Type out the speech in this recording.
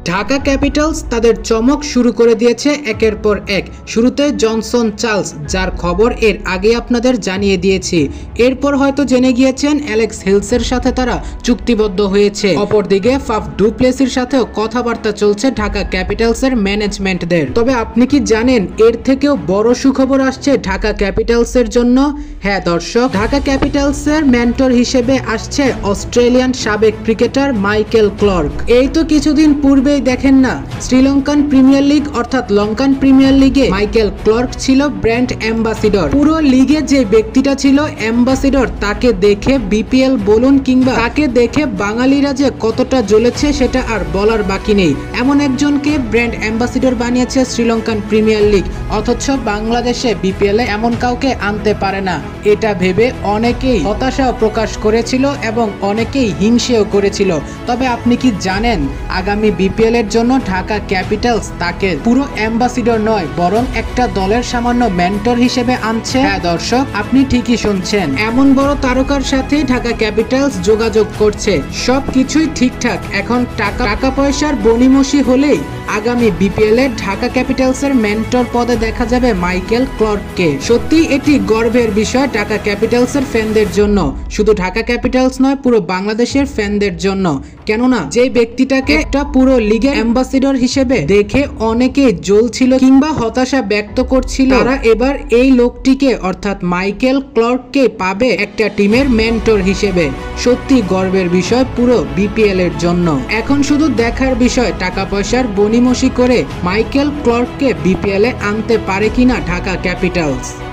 Dhaka Capitals তাদের চমক শুরু করে দিয়েছে একের পর এক। শুরুতে জনসন চার্লস, যার খবর এর আগে আপনাদের জানিয়ে দিয়েছি। এরপর হয়তো জেনে গিয়েছেন অ্যালেক্স হিলসের সাথে তারা চুক্তিবদ্ধ হয়েছে। অপরদিকে ফাফ ডু প্লেসির সাথেও কথাবার্তা চলছে ঢাকা ক্যাপিটালসের ম্যানেজমেন্টদের। তবে আপনি কি জানেন এর থেকেও বড় সুখবর আসছে ঢাকা ক্যাপিটালসের জন্য? হ্যাঁ দর্শক, ঢাকা ক্যাপিটালসের মেন্টর হিসেবে আসছে অস্ট্রেলিয়ান সাবেক ক্রিকেটার মাইকেল ক্লার্ক। এই তো কিছুদিন পূর্বেই দেখেন না, শ্রীলঙ্কান প্রিমিয়ার লিগ অর্থাৎ লঙ্কান প্রিমিয়ার লিগে মাইকেল ক্লার্ক ছিল ব্র্যান্ড অ্যাম্বাসিডর। পুরো লিগে যে ব্যক্তিটা ছিল অ্যাম্বাসিডর, তাকে দেখে বিপিএল বলুন কিংবা তাকে দেখে বাঙালিরা যে কতটা জ্বলেছে সেটা আর বলার বাকি নেই। এমন একজনকে ব্র্যান্ড অ্যাম্বাসিডর বানিয়েছে শ্রীলঙ্কান প্রিমিয়ার লিগ, অথচ বাংলাদেশে বিপিএল এ এমন কাউকে আনতে পারে না। এটা ভেবে অনেকেই হতাশাও প্রকাশ করেছিল এবং অনেকেই হিংসেও করেছিল। তবে আপনি কি জানেন আগামী বিপিএল এর জন্য ঢাকা ক্যাপিটালস তাকে পুরো অ্যাম্বাসিডর নয় বরং একটা দলের সামান্য মেন্টর হিসেবে আনছে। হ্যাঁ দর্শক, আপনি ঠিকই শুনছেন, এমন বড় তারকার সাথে ঢাকা ক্যাপিটালস যোগাযোগ করছে। সবকিছুই ঠিকঠাক। এখন টাকা পয়সার বনিমসি হলেই আগামী বিপিএল এ ঢাকা ক্যাপিটালসের মেন্টর পদে দেখা যাবে মাইকেল ক্লার্ককে। সত্যি এটি গর্বের বিষয় ঢাকা ক্যাপিটালসের ফ্যানদের জন্য, শুধু ঢাকা ক্যাপিটালস নয় পুরো বাংলাদেশের ফ্যানদের জন্য। কেননা যে ব্যক্তিটাকে একটা পুরো লিগের অ্যাম্বাসিডর হিসেবে দেখে অনেকেই জ্বলছিল কিংবা হতাশা ব্যক্ত করছিল, তারা এবার এই লোকটিকে অর্থাৎ মাইকেল ক্লার্ককে পাবে একটা টিমের মেন্টর হিসেবে। সত্যি গর্বের বিষয় পুরো বিপিএল এর জন্য। এখন শুধু দেখার বিষয় টাকা পয়সার বনিমসি করে মাইকেল ক্লার্ককে বিপিএল এ আনতে পারে কিনা ঢাকা ক্যাপিটালস।